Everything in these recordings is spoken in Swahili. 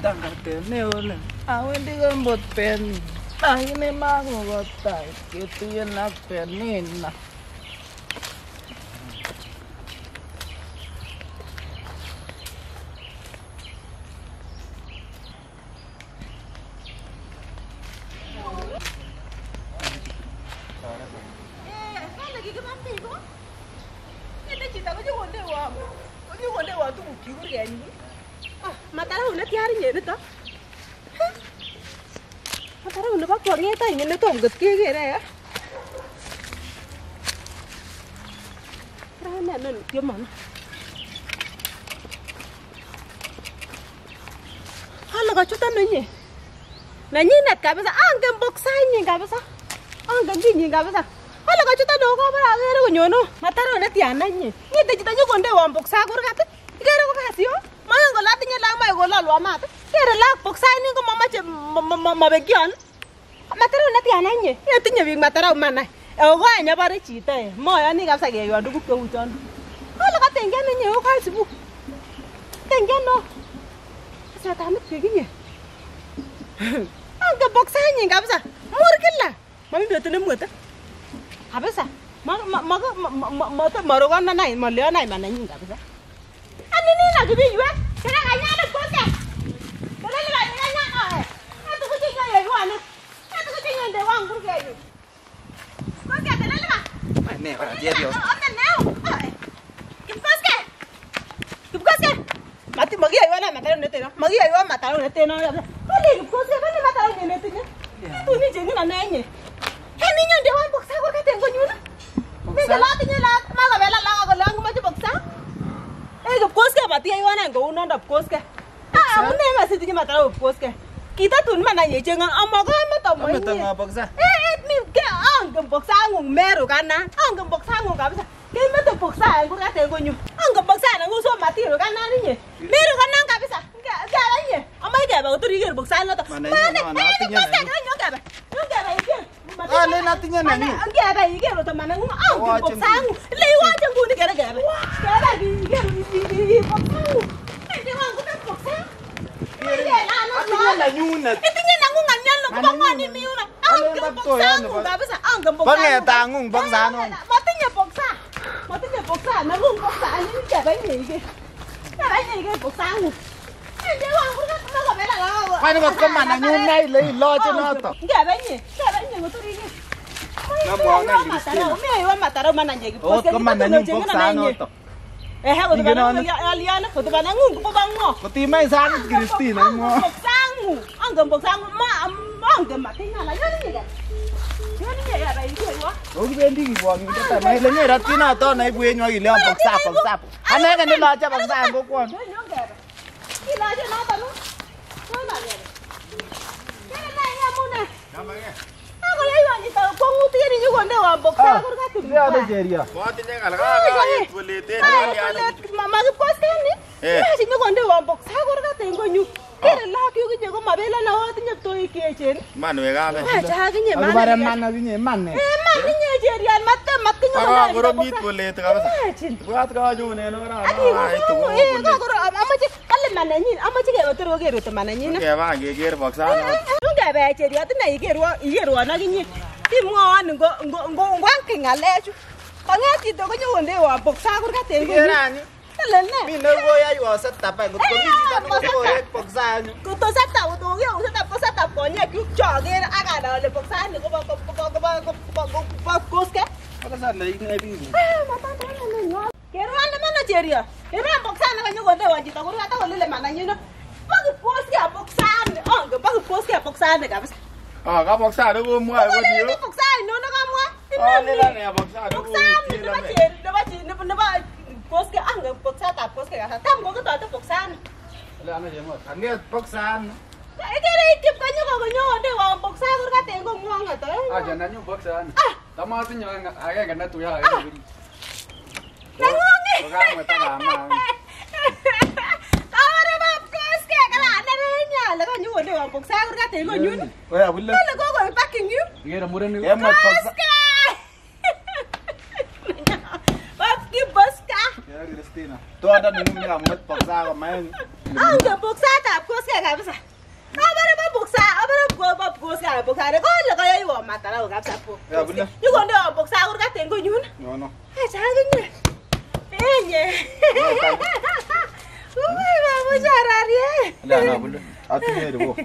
Tangatene ole. Awendi kombot Penny. Lakini makokotai ketuyen ak Penina. Matara una tiari nyenito. Matara una ba kwangeta ingene tom got kegere ya. Rana non tioman. Hala kachuta nenye. Nanyinet kabisa angen boksanyin kabisa. Angen kinyin kabisa. Hala kachuta dogo bara agere konyono. Matara una tiana nyi. Ngite chita nyokonde wa boksa kurgat. Igere ko kasio. Mangen kole atinye lak mae kolalwa mat. Kere lak boksai ni ko mamache mabekyon. Matara netiana inye. Yetinye biik matara manai. Ego anya bare chito moyoni kabisa keyon tuguk cheu chon. Kole katengen inye o kaisibu. Tengen no. Satamit kekinye. Ange boksai ni kabisa. Mur kila. Mami betune mwete. Kabisa. Marogana nai maliona mananyin kabisa. Anini na kibiwe. Kaya kanyana kote. Kaya ni kanyana. Atu kuchinga yeyo ane. Atu kuchinga nde wangu keyo. Kote kelele ba. Ai ne para jerio. Ate neo. Kipkoske. Kipkoske. Mati magi ayo na matalo neteno. Magi ayo matalo neteno. Kale kipkoske bani matalo neteno. Tu ni jengi na nenye. Kani nyonde wan boksa ko katengo nyuna. Minga lati nyela maga bela la ko langu maji boksa. Kipkoske mati ayo na ngo unondo kipkoske. Amune masitinye matalo kipkoske. Kita tun mananye chenga amaga meta moyi. Meta nga boksa. Mi ke angem boksa ngung meru kana. Angem boksa ngung kabisa. Ke meta boksa ngur katengo nyu. Angem boksa na nguso matiro kana ninye. Meru kana kabisa. Gara nye. Amai ke ba uturi ke boksa no to. Mane atinye na. Nyongaba. Nyongaba ike. Ale natinye na ni. Ngaba ike ro to mane ngung angem boksa ngung. Le waje ngung ni gara gara. Gara ike boksa ngung. Ite wangu ta boksa. Atinye na nyuna. Itinye na ngung anyan no ko ngani miuna. Angem boksa ngung kabisa. Angem boksa. Bangeta ngung boksa no. Matinye boksa. Matinye boksa na ngung boksa ani ke ba ni ike. Ba ni ike boksa ngung. Ite wangu ta ko bela la. Kwani ko mana nyuna ile loje no to. Ngaba ni nguturi ike. Na mwana Kristina. Mimi wa mataro mananje ki O ko mana nyu boksa no to. Ko bana aliana ko bana ngung ko bango. Ko ti mai sang Kristina mo. Boksangu, angem boksangu angem matinya la yoni ni. Yoni ni ya bai ko wa. O bendi ki bo ngi ta mai le ni ratina to na ibu enyo ile boksa. Ana ga ni loje boksa ko ko. Ki loje no to no. No na le. Kene na ya muna. Kamage. Ako le yoni to ko nguti ni ni gonde wa boksa ko ka tu. Ya de jeria. Ko tinye kala ka tulete ni ya. Mama ki poste ni. Ya si ni gonde wa boksa ko ka tengo nyu. Kere la ki ki ko mabela na wa tinye to ikechen. Man we ga. Ja ki nye Aku bare mana binye manne. man ni jeria mat ki Ko nyo. ko mit tulete ka basa. Buat ka ju ne no ra. Ai to. Ko amache kale mananyin amache ke otoro ke roto mananyin. Ke ba ge ger boksa no. Nunga ba jeria tina igerwa na kinyi. Timwan ngo ngalechu. Kangati to ko nyonde wa boksa kur ka tengo. Gerani. Lele. Mi no go ya yo sa tapa ko mi ta no go e boksa nyu. Ko to sata to yo sata ko nya ku choge aga na le boksa ni ko koske. Ka sa le ni bi. Mata ta na nyo. Kero ande mana jeria. Kero boksa na nyo gonde wa jita kur ka ta lele mananyin. Pag poske a boksa ni. Ang pag poske a boksa ni kabisa. Ah ka boksa do go mo ai go Ni dio. boksa no na ka mo. Ah le la ne boksa do go. Boksa ni na ba poske ang boksa ta poske ka tam ko to boksa ni. Le ana je mo. Ane boksa. Kere ikip kanyo de wa boksa kur ka tengo ngwanga to. Jangan nyu boksa. Tama tu nyu agak kena tu ya. Nangongi. Orang mata lama. Kawara ba poske kala na renya la kanyo de wa boksa kur ka tengo nyun. O ya bulle. Kala ko packing you. Ngira muren ni. Em boksa. Papi boska. Ya Kristina. To ada ni mi amat boksa ko main. Ang boksa ta poske inye kabisa. Abare babuksa, abare babuksa, babuksa. Ko le ko matara ko kabisa po. Ya bulla. Yuko ndo babuksa ko ka tengo nyun. No. Acha ginye. Enye. Uy, babu jararie. La na bulla. Atinye do.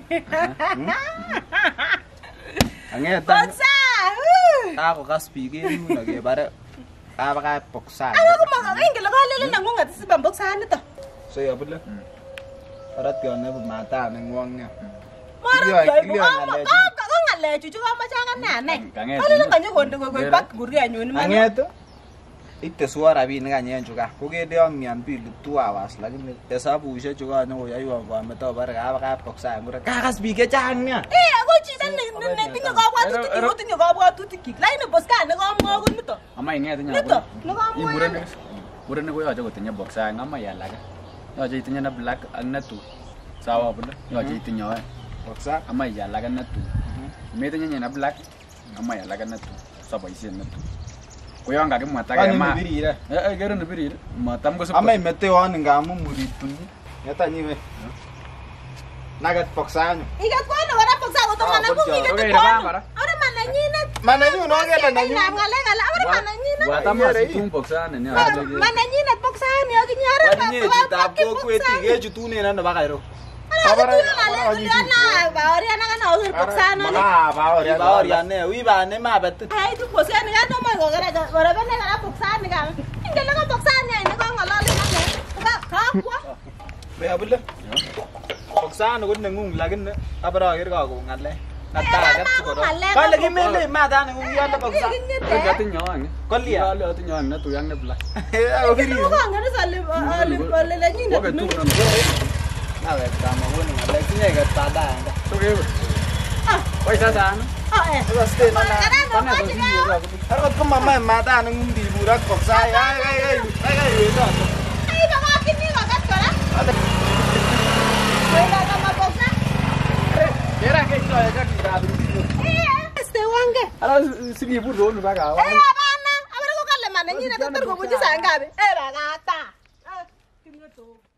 Angeta. Baksa. Ako kaspige nu na ge bare. Ka boksa. Ako ko makakaingil ko lele nangunga si babuksa nito. So ya bulla. Arat yo na mata nang wong nga. Mara yo ko ngale cucu ko macam nane. Kalau kan yo gondo go pak gurya nyun man. Angeto. Itte suara bi nga nyen juga. Ko ge de on mian bi lutu awas lagi ni. Hesabu isya juga no ya yo ba meto bare ka boksa ngura. Ka kaspige changnya. Ako cita ne tinyo ko wa tinyo ko wa tu tiki. Lain bos ka ne ko mo gun nito. Ama inge tinya. Nito. No ko mo. Murene ko yo jago tinya boksa ngama ya laga. Yo jadi tinya na black anatu. Sawa bulla. Yo jadi tinya Boksa. ama ya laga natu. Me tinya na black ama ya laga natu. Saba isi natu. Ko yo ngake mata ga ma. Gero na biri. Matam ko Ama mete on nga mu muritun. Yata ni me. Nagat boksa nyo. Ikat ko na wala pagsa ko to mana ko ikat ko. Ora mana nyina. Mana nyo no ge la nyo. Ngale ngala ora mana nyina. Wata ma situng boksa ne ne. Mana nyina pagsa ni og nyara. Wani nye jita po ko eti ge jutu ne na ba kairo. Abara na ba ori ana kana og pagsa na. Ba ori ane wi ba ne ma bet. Ai tu pagsa ni ga no ma go gara ora ba ne gara pagsa ni ga. Ingala ka pagsa ni ni ko ngala le na. Ka kwa. Be abulle. Boksa no gun ngung lagin ne. Abara ge ga go ngale. Nata gat ko do. Ka lagi me le ma da ne ngung ya la boksa. Ko gati nyawa nge. Kollia. Yo le tinya na tu yang ne black. O biri. Ko ngana sale ale le nyina. Ko tu na. Na be ta ma woni ngale kinye ga ta da anda. To ge. Wai sa sa. Ba ste na na. Pana ko si yo ga. Har ko mama ma da ne ngung di burak boksa. Ai yo do. Ai ba ka kini ka kat ko na. Wala ka ma pagsa. Era ke to ya ka du. Este wange. Ala si bi bu do nu ba ga. Abana, abara ko kala mana nyina to ko buji sangabe. Era gata. Kinyo to.